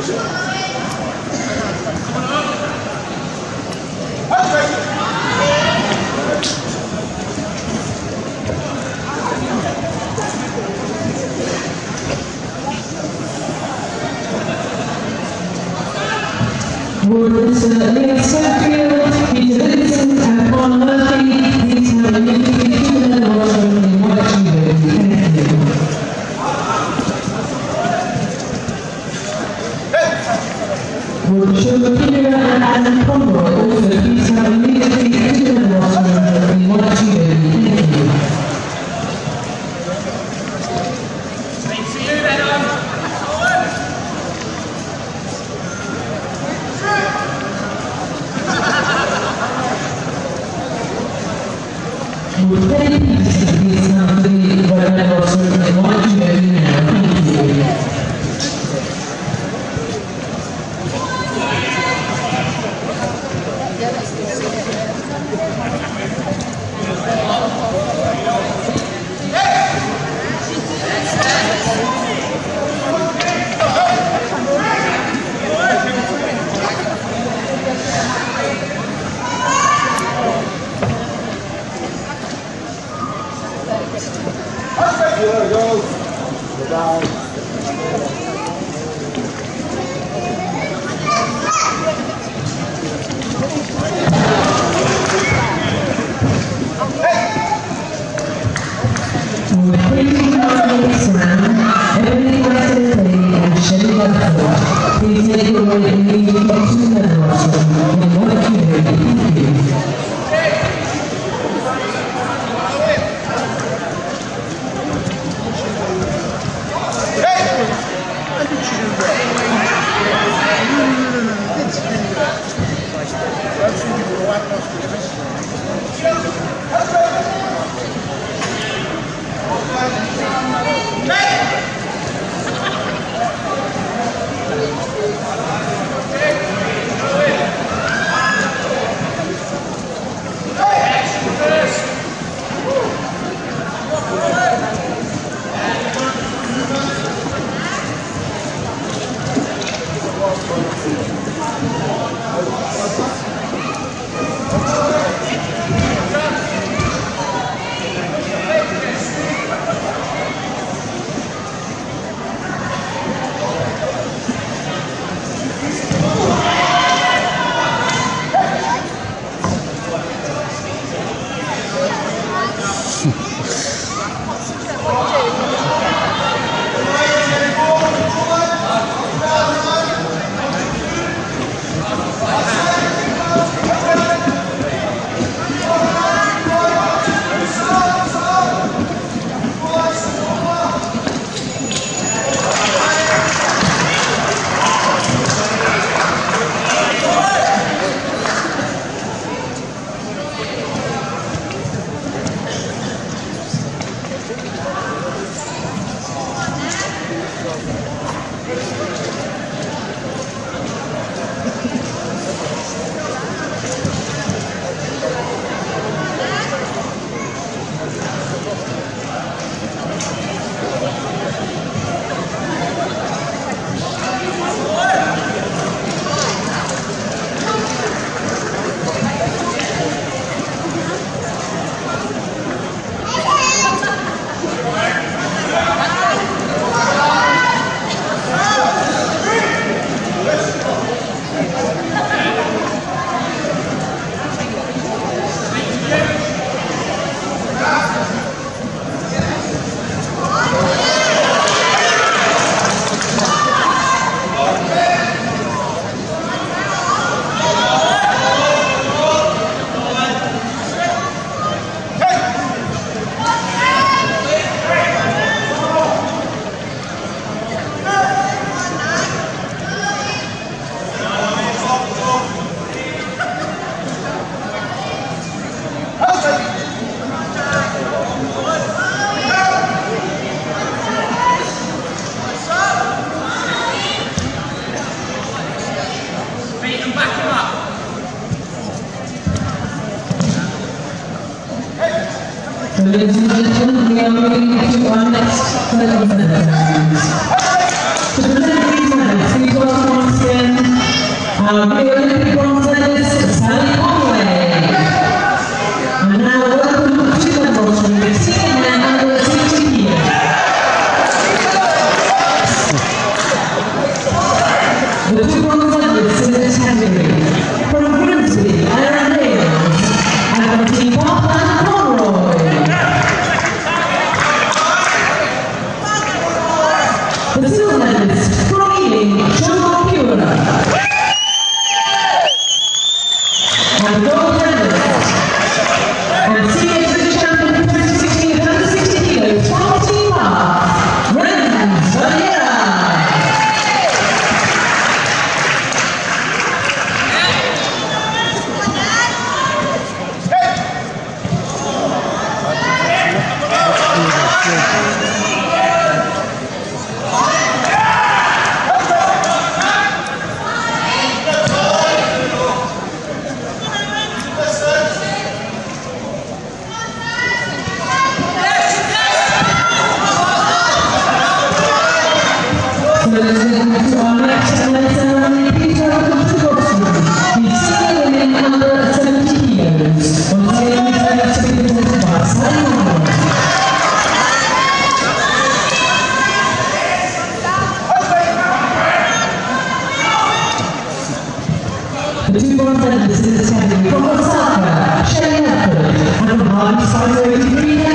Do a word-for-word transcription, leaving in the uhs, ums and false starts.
Woodlands, Leeds, Fairfield, Peter Linton and Colin Oates, please have a meeting in the washroom in white judo. Thank you. Woodlands, Peter and Conroy, also please have a meeting in the washroom in white judo. Thank you. Would they please please come to the right washroom and white judo now? Thank you. There goes. Go down. Please take it away and leave it to the washroom in white judo. Thank you. Ladies and gentlemen, we are moving to our next thirty minutes. To present these medals, please welcome Our new Olympic bronze medalist, Sally Conway. And now welcome to the two medals from the senior men under sixty years. The two bronze medalists in this category, from Grimsby, Aaron Hales, and from Team Pop and Conroy. The silver medalist, from Ealing, Joe Pura. And the gold medalist, and senior British champion twenty sixteen under sixty kilos, from Team Pop, Brendan Valiera. The two bronze medalists in this category from Osaka, Shane Edford, and from Harvey, eighty-three.